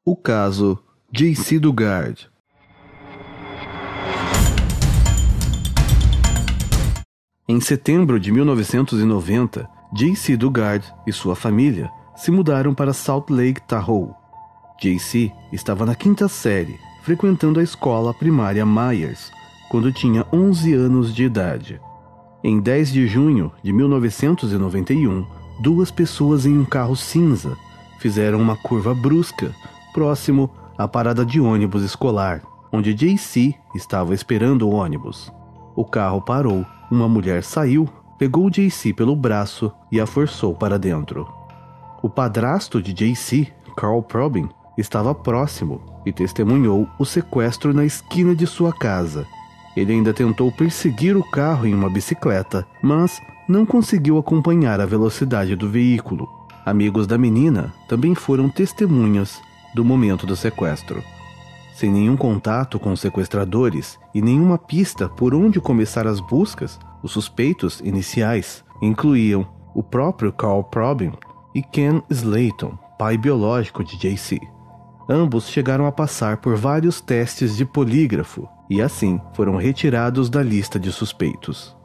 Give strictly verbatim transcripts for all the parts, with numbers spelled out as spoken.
O caso J C Dugard. Em setembro de mil novecentos e noventa, J C Dugard e sua família se mudaram para Salt Lake Tahoe. J C estava na quinta série, frequentando a escola primária Myers, quando tinha onze anos de idade. Em dez de junho de mil novecentos e noventa e um, duas pessoas em um carro cinza fizeram uma curva brusca próximo à parada de ônibus escolar, onde J C estava esperando o ônibus. O carro parou, uma mulher saiu, pegou J C pelo braço e a forçou para dentro. O padrasto de J C, Carl Probin, estava próximo e testemunhou o sequestro na esquina de sua casa. Ele ainda tentou perseguir o carro em uma bicicleta, mas não conseguiu acompanhar a velocidade do veículo. Amigos da menina também foram testemunhas do momento do sequestro. Sem nenhum contato com os sequestradores e nenhuma pista por onde começar as buscas, os suspeitos iniciais incluíam o próprio Carl Probin e Ken Slayton, pai biológico de J C. Ambos chegaram a passar por vários testes de polígrafo e assim foram retirados da lista de suspeitos.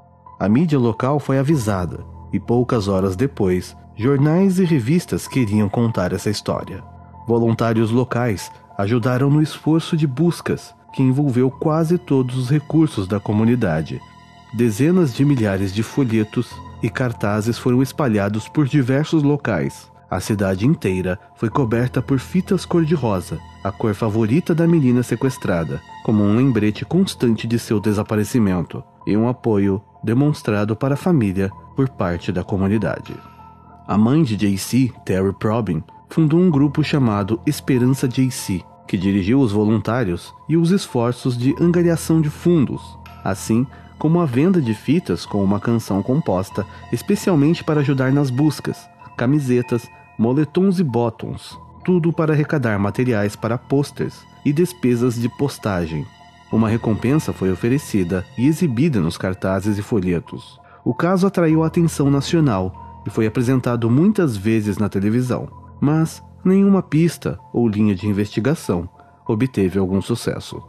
A mídia local foi avisada e poucas horas depois, jornais e revistas queriam contar essa história. Voluntários locais ajudaram no esforço de buscas, que envolveu quase todos os recursos da comunidade. Dezenas de milhares de folhetos e cartazes foram espalhados por diversos locais. A cidade inteira foi coberta por fitas cor-de-rosa, a cor favorita da menina sequestrada, como um lembrete constante de seu desaparecimento e um apoio demonstrado para a família por parte da comunidade. A mãe de J C, Terry Probin, fundou um grupo chamado Esperança J C, que dirigiu os voluntários e os esforços de angariação de fundos, assim como a venda de fitas com uma canção composta especialmente para ajudar nas buscas, camisetas, moletons e bottoms, tudo para arrecadar materiais para posters e despesas de postagem. Uma recompensa foi oferecida e exibida nos cartazes e folhetos. O caso atraiu a atenção nacional e foi apresentado muitas vezes na televisão, mas nenhuma pista ou linha de investigação obteve algum sucesso.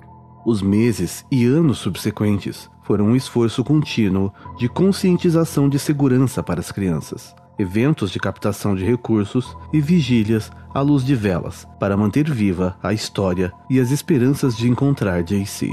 Os meses e anos subsequentes foram um esforço contínuo de conscientização de segurança para as crianças, eventos de captação de recursos e vigílias à luz de velas para manter viva a história e as esperanças de encontrar J C.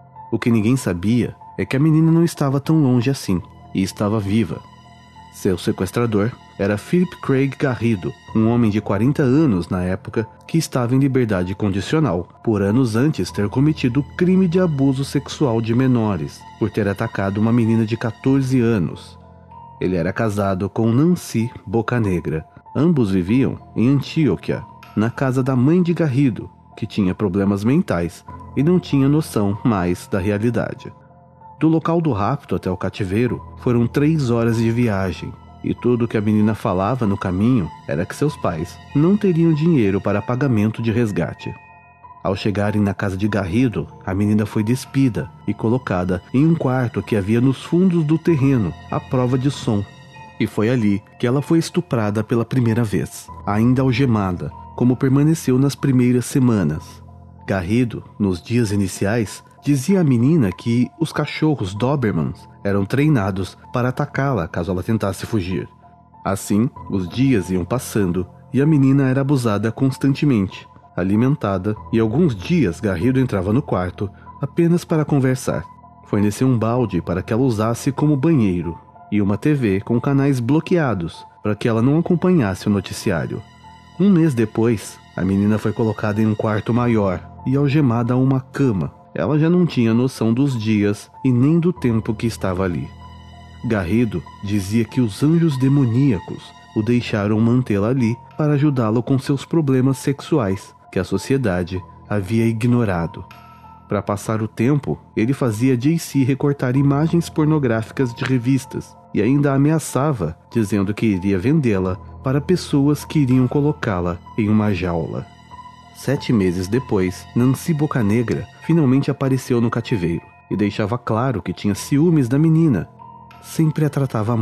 O que ninguém sabia é que a menina não estava tão longe assim e estava viva. Seu sequestrador era Philip Craig Garrido, um homem de quarenta anos na época que estava em liberdade condicional, por anos antes ter cometido crime de abuso sexual de menores, por ter atacado uma menina de catorze anos. Ele era casado com Nancy Bocanegra. Ambos viviam em Antioquia, na casa da mãe de Garrido, que tinha problemas mentais e não tinha noção mais da realidade. Do local do rapto até o cativeiro foram três horas de viagem, e tudo o que a menina falava no caminho era que seus pais não teriam dinheiro para pagamento de resgate. Ao chegarem na casa de Garrido, a menina foi despida e colocada em um quarto que havia nos fundos do terreno, à prova de som. E foi ali que ela foi estuprada pela primeira vez, ainda algemada, como permaneceu nas primeiras semanas. Garrido, nos dias iniciais, dizia à menina que os cachorros Dobermans eram treinados para atacá-la caso ela tentasse fugir. Assim, os dias iam passando e a menina era abusada constantemente, alimentada, e alguns dias Garrido entrava no quarto apenas para conversar. Forneceu um balde para que ela usasse como banheiro e uma T V com canais bloqueados para que ela não acompanhasse o noticiário. Um mês depois, a menina foi colocada em um quarto maior e algemada a uma cama. Ela já não tinha noção dos dias e nem do tempo que estava ali. Garrido dizia que os anjos demoníacos o deixaram mantê-la ali para ajudá-lo com seus problemas sexuais, que a sociedade havia ignorado. Para passar o tempo, ele fazia J C recortar imagens pornográficas de revistas e ainda a ameaçava, dizendo que iria vendê-la para pessoas que iriam colocá-la em uma jaula. Sete meses depois, Nancy Bocanegra finalmente apareceu no cativeiro e deixava claro que tinha ciúmes da menina. Sempre a tratava mal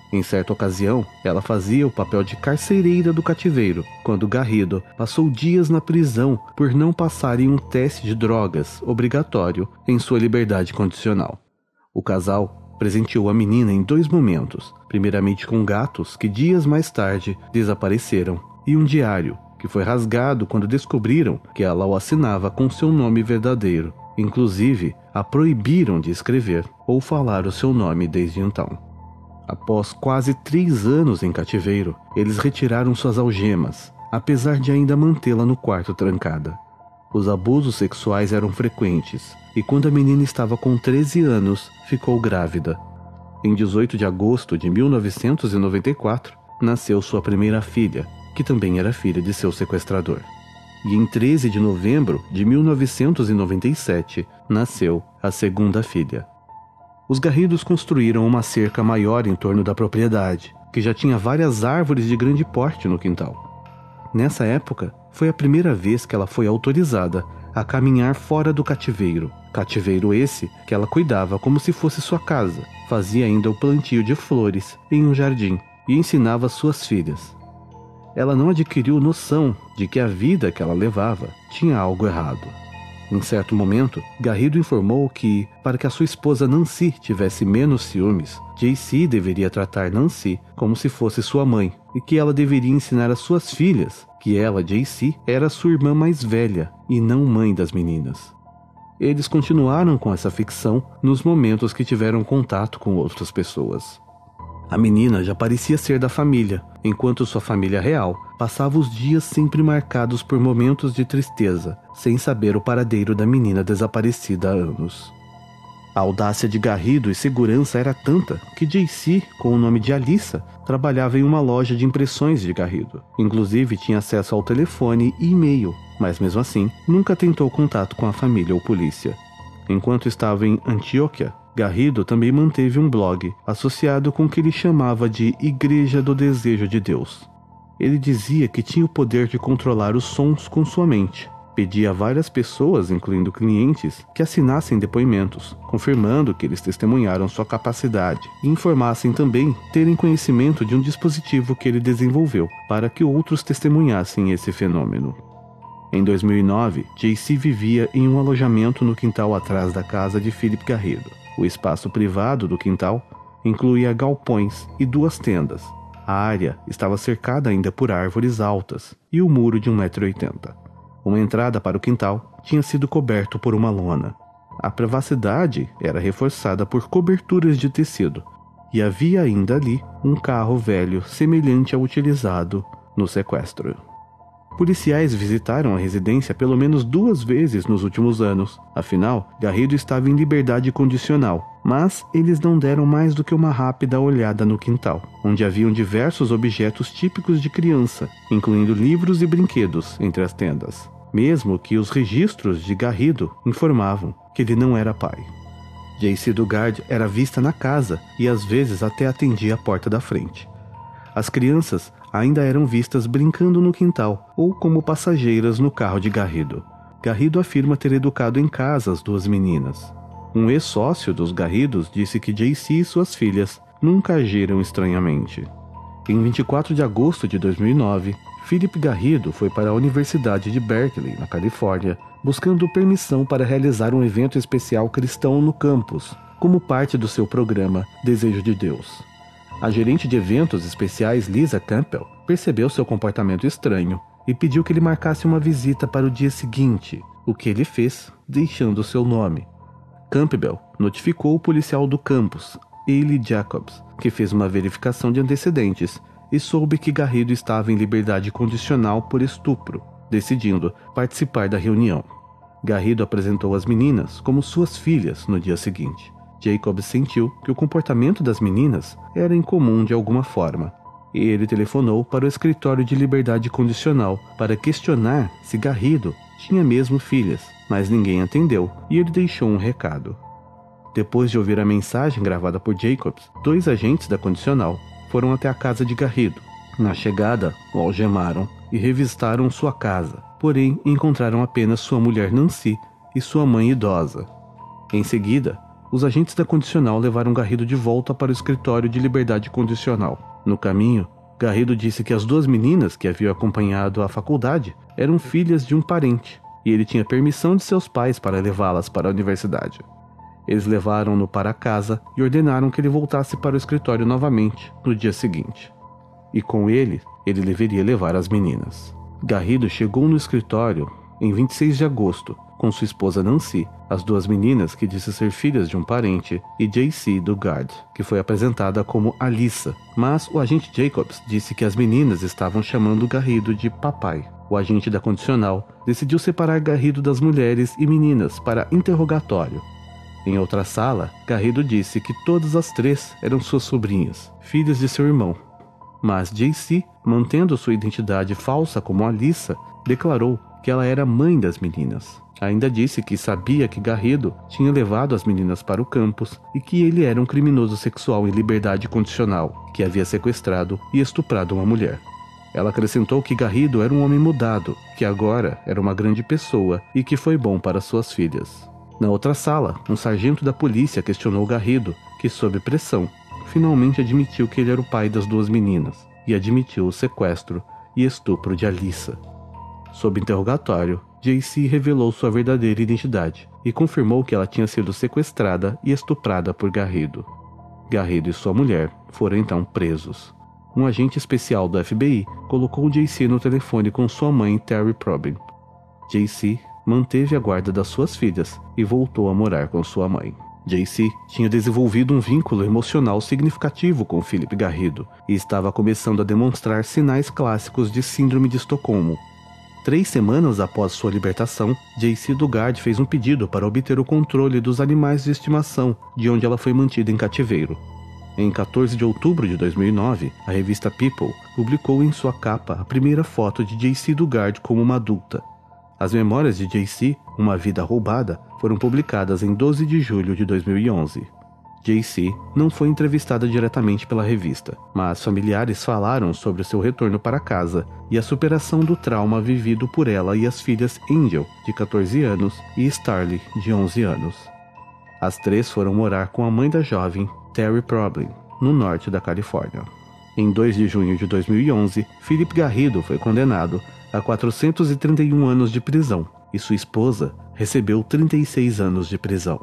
Em certa ocasião, ela fazia o papel de carcereira do cativeiro, quando Garrido passou dias na prisão por não passar em um teste de drogas obrigatório em sua liberdade condicional. O casal presenteou a menina em dois momentos, primeiramente com gatos que dias mais tarde desapareceram e um diário que foi rasgado quando descobriram que ela o assinava com seu nome verdadeiro. Inclusive, a proibiram de escrever ou falar o seu nome desde então. Após quase três anos em cativeiro, eles retiraram suas algemas, apesar de ainda mantê-la no quarto trancada. Os abusos sexuais eram frequentes, e quando a menina estava com treze anos, ficou grávida. Em dezoito de agosto de mil novecentos e noventa e quatro, nasceu sua primeira filha, que também era filha de seu sequestrador. E em treze de novembro de mil novecentos e noventa e sete, nasceu a segunda filha. Os Garridos construíram uma cerca maior em torno da propriedade, que já tinha várias árvores de grande porte no quintal. Nessa época, foi a primeira vez que ela foi autorizada a caminhar fora do cativeiro. Cativeiro esse que ela cuidava como se fosse sua casa, fazia ainda o plantio de flores em um jardim e ensinava suas filhas. Ela não adquiriu noção de que a vida que ela levava tinha algo errado. Em certo momento, Garrido informou que, para que a sua esposa Nancy tivesse menos ciúmes, J C deveria tratar Nancy como se fosse sua mãe e que ela deveria ensinar às suas filhas que ela, J C, era sua irmã mais velha e não mãe das meninas. Eles continuaram com essa ficção nos momentos que tiveram contato com outras pessoas. A menina já parecia ser da família, enquanto sua família real passava os dias sempre marcados por momentos de tristeza, sem saber o paradeiro da menina desaparecida há anos. A audácia de Garrido e segurança era tanta que J C, com o nome de Alissa, trabalhava em uma loja de impressões de Garrido. Inclusive tinha acesso ao telefone e e-mail, mas mesmo assim nunca tentou contato com a família ou polícia. Enquanto estava em Antioquia, Garrido também manteve um blog associado com o que ele chamava de Igreja do Desejo de Deus. Ele dizia que tinha o poder de controlar os sons com sua mente. Pedia a várias pessoas, incluindo clientes, que assinassem depoimentos, confirmando que eles testemunharam sua capacidade e informassem também terem conhecimento de um dispositivo que ele desenvolveu para que outros testemunhassem esse fenômeno. Em dois mil e nove, J C vivia em um alojamento no quintal atrás da casa de Philip Garrido. O espaço privado do quintal incluía galpões e duas tendas. A área estava cercada ainda por árvores altas e o muro de um metro e oitenta. Uma entrada para o quintal tinha sido coberto por uma lona. A privacidade era reforçada por coberturas de tecido e havia ainda ali um carro velho semelhante ao utilizado no sequestro. Policiais visitaram a residência pelo menos duas vezes nos últimos anos. Afinal, Garrido estava em liberdade condicional, mas eles não deram mais do que uma rápida olhada no quintal, onde haviam diversos objetos típicos de criança, incluindo livros e brinquedos entre as tendas, mesmo que os registros de Garrido informavam que ele não era pai. J C Dugard era vista na casa e às vezes até atendia a porta da frente. As crianças ainda eram vistas brincando no quintal ou como passageiras no carro de Garrido. Garrido afirma ter educado em casa as duas meninas. Um ex-sócio dos Garridos disse que J C e suas filhas nunca agiram estranhamente. Em vinte e quatro de agosto de dois mil e nove, Philip Garrido foi para a Universidade de Berkeley, na Califórnia, buscando permissão para realizar um evento especial cristão no campus, como parte do seu programa Desejo de Deus. A gerente de eventos especiais, Lisa Campbell, percebeu seu comportamento estranho e pediu que ele marcasse uma visita para o dia seguinte, o que ele fez, deixando seu nome. Campbell notificou o policial do campus, Ailey Jacobs, que fez uma verificação de antecedentes e soube que Garrido estava em liberdade condicional por estupro, decidindo participar da reunião. Garrido apresentou as meninas como suas filhas no dia seguinte. Jacobs sentiu que o comportamento das meninas era incomum de alguma forma, e ele telefonou para o escritório de liberdade condicional para questionar se Garrido tinha mesmo filhas, mas ninguém atendeu e ele deixou um recado. Depois de ouvir a mensagem gravada por Jacobs, dois agentes da condicional foram até a casa de Garrido. Na chegada, o algemaram e revistaram sua casa, porém encontraram apenas sua mulher Nancy e sua mãe idosa. Em seguida, os agentes da condicional levaram Garrido de volta para o escritório de liberdade condicional. No caminho, Garrido disse que as duas meninas que haviam acompanhado à faculdade eram filhas de um parente, e ele tinha permissão de seus pais para levá-las para a universidade. Eles levaram-no para casa e ordenaram que ele voltasse para o escritório novamente no dia seguinte. E com ele, ele deveria levar as meninas. Garrido chegou no escritório em vinte e seis de agosto, com sua esposa Nancy, as duas meninas que disse ser filhas de um parente, e J C Dugard, que foi apresentada como Alyssa, mas o agente Jacobs disse que as meninas estavam chamando Garrido de papai. O agente da condicional decidiu separar Garrido das mulheres e meninas para interrogatório. Em outra sala, Garrido disse que todas as três eram suas sobrinhas, filhas de seu irmão. Mas J C, mantendo sua identidade falsa como Alyssa, declarou que ela era mãe das meninas. Ainda disse que sabia que Garrido tinha levado as meninas para o campus e que ele era um criminoso sexual em liberdade condicional, que havia sequestrado e estuprado uma mulher. Ela acrescentou que Garrido era um homem mudado, que agora era uma grande pessoa e que foi bom para suas filhas. Na outra sala, um sargento da polícia questionou Garrido, que, sob pressão, finalmente admitiu que ele era o pai das duas meninas e admitiu o sequestro e estupro de Alyssa. Sob interrogatório, J C revelou sua verdadeira identidade e confirmou que ela tinha sido sequestrada e estuprada por Garrido. Garrido e sua mulher foram então presos. Um agente especial do F B I colocou J C no telefone com sua mãe, Terry Probin. J C manteve a guarda das suas filhas e voltou a morar com sua mãe. J C tinha desenvolvido um vínculo emocional significativo com Philip Garrido e estava começando a demonstrar sinais clássicos de síndrome de Estocolmo. Três semanas após sua libertação, J C Dugard fez um pedido para obter o controle dos animais de estimação de onde ela foi mantida em cativeiro. Em quatorze de outubro de dois mil e nove, a revista People publicou em sua capa a primeira foto de J C Dugard como uma adulta. As memórias de J C, Uma Vida Roubada, foram publicadas em doze de julho de dois mil e onze. J C não foi entrevistada diretamente pela revista, mas familiares falaram sobre seu retorno para casa e a superação do trauma vivido por ela e as filhas Angel, de quatorze anos, e Starley, de onze anos. As três foram morar com a mãe da jovem, Terry Probin, no norte da Califórnia. Em dois de junho de dois mil e onze, Philip Garrido foi condenado a quatrocentos e trinta e um anos de prisão e sua esposa recebeu trinta e seis anos de prisão.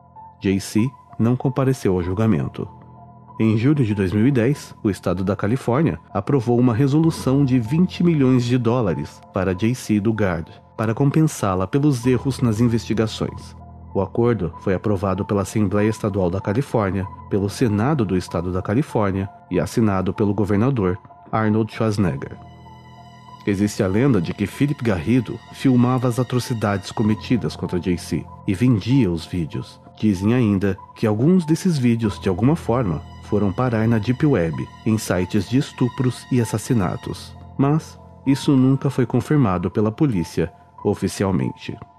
J C não compareceu ao julgamento. Em julho de dois mil e dez, o estado da Califórnia aprovou uma resolução de vinte milhões de dólares para J C Dugard, para compensá-la pelos erros nas investigações. O acordo foi aprovado pela Assembleia Estadual da Califórnia, pelo Senado do Estado da Califórnia e assinado pelo governador Arnold Schwarzenegger. Existe a lenda de que Philip Garrido filmava as atrocidades cometidas contra J C e vendia os vídeos. Dizem ainda que alguns desses vídeos, de alguma forma, foram parar na Deep Web, em sites de estupros e assassinatos. Mas isso nunca foi confirmado pela polícia oficialmente.